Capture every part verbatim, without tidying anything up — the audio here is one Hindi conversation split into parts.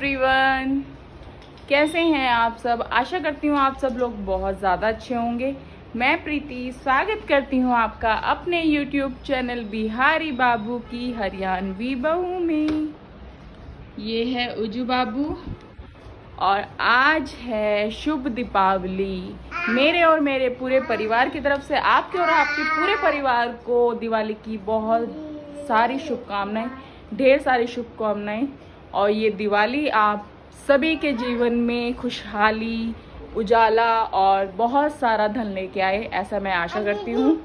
एवरीवन, कैसे हैं आप सब। आशा करती हूँ आप सब लोग बहुत ज़्यादा अच्छे होंगे। मैं प्रीति स्वागत करती हूँ आपका अपने यूट्यूब चैनल बिहारी बाबू की हरियाणवी बहू में। ये है उजू बाबू और आज है शुभ दीपावली। मेरे और मेरे पूरे परिवार की तरफ से आपके और आपके पूरे परिवार को दिवाली की बहुत सारी शुभकामनाएं, ढेर सारी शुभकामनाएं। और ये दिवाली आप सभी के जीवन में खुशहाली, उजाला और बहुत सारा धन लेके आए, ऐसा मैं आशा करती हूँ।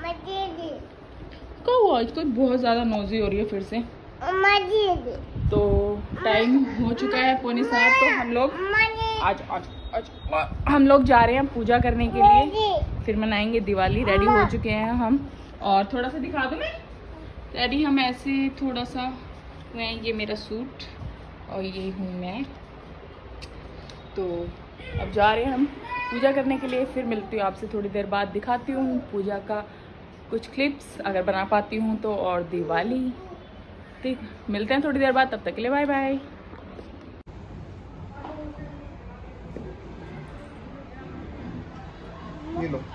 को आज तो बहुत ज़्यादा नौजी हो रही है फिर से। तो टाइम हो चुका है पौने सात, तो हम लोग आज आज आज हम लोग जा रहे हैं पूजा करने के लिए, फिर मनाएंगे दिवाली। रेडी हो चुके हैं हम और थोड़ा सा दिखा दूँ मैं रेडी हम ऐसे थोड़ा सा मैं, ये मेरा सूट और ये हूँ मैं। तो अब जा रहे हैं हम पूजा करने के लिए, फिर मिलती हूँ आपसे थोड़ी देर बाद, दिखाती हूँ पूजा का कुछ क्लिप्स अगर बना पाती हूँ तो, और दिवाली। ठीक, मिलते हैं थोड़ी देर बाद, तब तक के लिए बाय बाय। ये लो।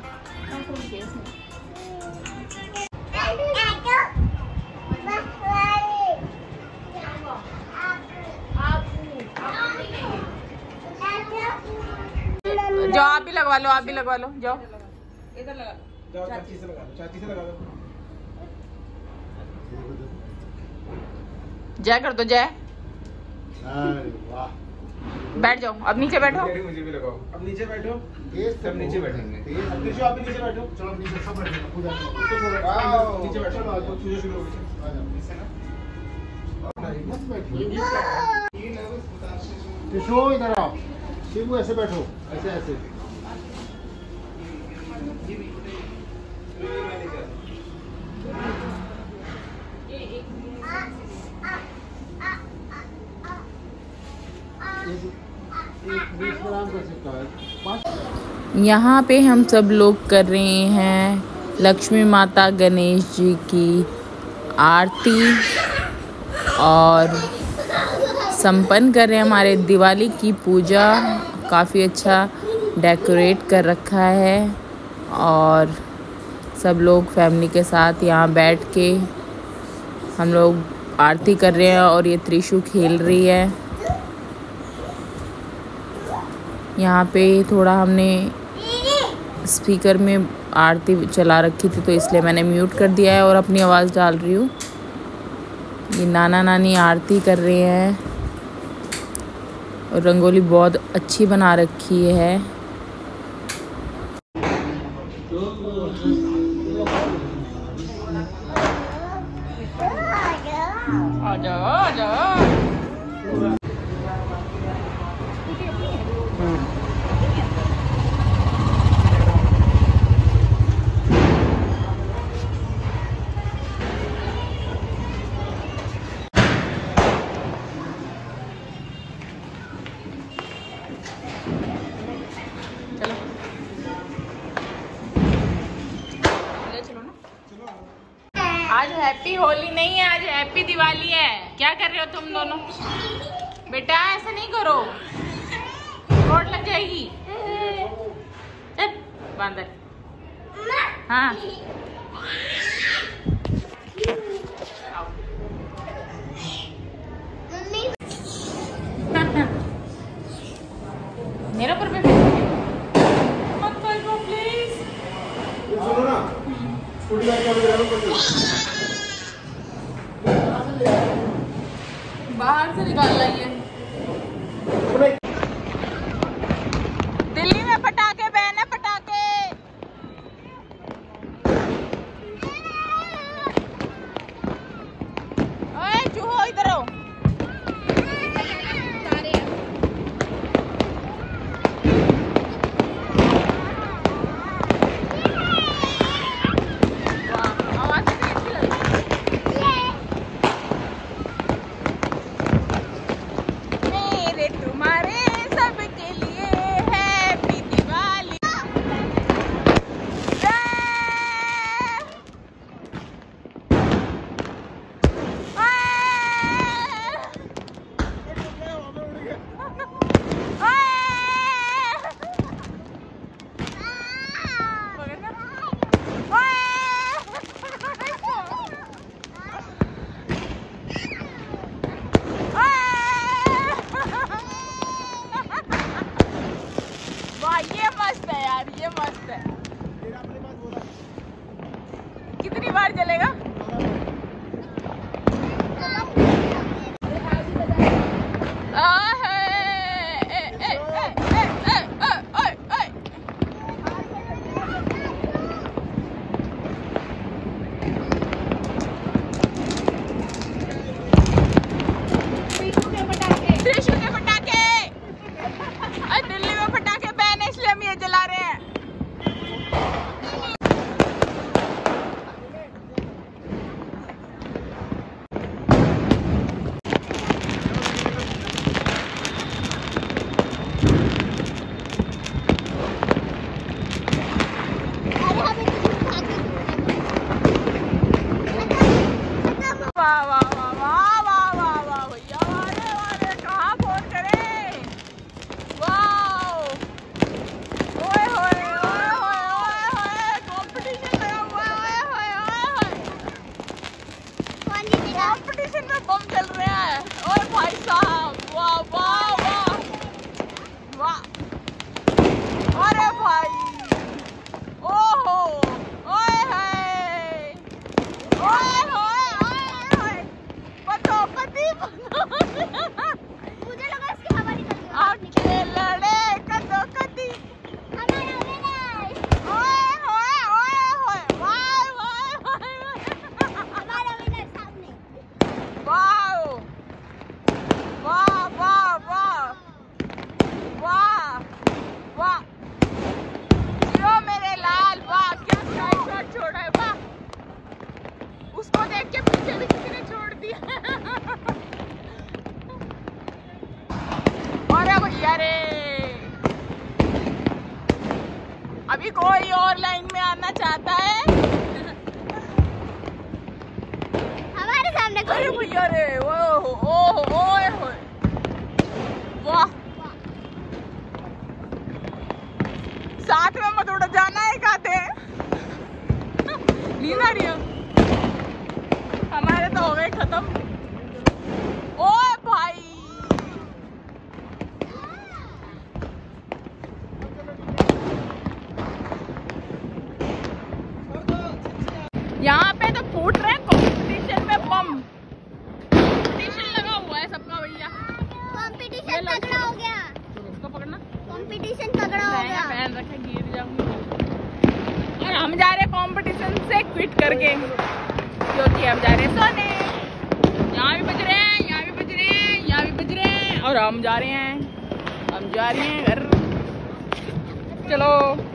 जाओ आप भी लगवा लो, आप भी लगवा लो, जाओ इधर लगा जाओ, चाची से लगा दो, चाची से लगा दो। जय कर दो, जय। अरे वाह, बैठ जाओ, अब नीचे बैठो। मुझे भी लगाओ, अब नीचे बैठो, सब नीचे बैठेंगे। अब नीचे, आप भी नीचे बैठो, चलो नीचे सब बैठो, पूजा करो, नीचे बैठो, पूजा शुरू हो गई। इधर आओ शिवू, ऐसे बैठो, ऐसे ऐसे। यहाँ पे हम सब लोग कर रहे हैं लक्ष्मी माता गणेश जी की आरती और संपन्न कर रहे हैं हमारे दिवाली की पूजा। काफ़ी अच्छा डेकोरेट कर रखा है और सब लोग फैमिली के साथ यहाँ बैठ के हम लोग आरती कर रहे हैं और ये त्रिशु खेल रही है। यहाँ पे थोड़ा हमने स्पीकर में आरती चला रखी थी तो इसलिए मैंने म्यूट कर दिया है और अपनी आवाज़ डाल रही हूँ। ये नाना नानी आरती कर रहे हैं और रंगोली बहुत अच्छी बना रखी है। आ जाओ आ जाओ। आज हैप्पी होली नहीं है, आज हैप्पी दिवाली है। क्या कर रहे हो तुम दोनों? बेटा ऐसा नहीं करो, चोट लग जाएगी। चल बांदर। हाँ मेरे ऊपर पे मत करो प्लीज। बाहर से निकाल लाइए। दिल्ली में पटाखे बैन है, पटाखे। ओए चूहो इधर आओ। आवाज भी अच्छी लग कितनी बार जलेगा? कंपटीशन में बम चल रहे हैं। ओए भाई साहब, वाह वाह वाह वाह, अरे भाई, ओहो, ओए हाय, ओए होए, ओए होए, पतो पति मुझे लगा इसकी हवा निकल गई। आके लड़े कदो कदी हमारा विनर, ओए होए ओए होए, वाह वाह वाह, हमारा विनर सामने, वाह वाह वाह वाह वाह वाह, यो मेरे लाल, वाह क्या साइड शॉट छोड़ा है, वाह, उसको देख के पीछे भी किसी ने छोड़ दिया। अरे भैया रे, अभी कोई और लाइन में आना चाहता है? हमारे सामने कोई। अरे भैया रे, ओह ओह ओए होए, वाह, साथ में मत उड़ जाना है, कहते नींद आ रही है, हमारे तो हो गए खत्म। ओए भाई, यहाँ पे तो फूट रहे कंपटीशन में बम, कंपटीशन लगा हुआ है सबका भैया, कंपटीशन तगड़ा हो गया। इसको पकड़ना, कंपटीशन तगड़ा हो गया, पहन रखे गिर जाऊंगी। और हम जा रहे कंपटीशन से क्विट करके, क्योंकि हम जा रहे सोने। यहाँ भी बज रहे हैं, यहाँ भी बज रहे हैं, यहाँ भी बज रहे हैं, और हम जा रहे हैं, हम जा रहे हैं घर। चलो।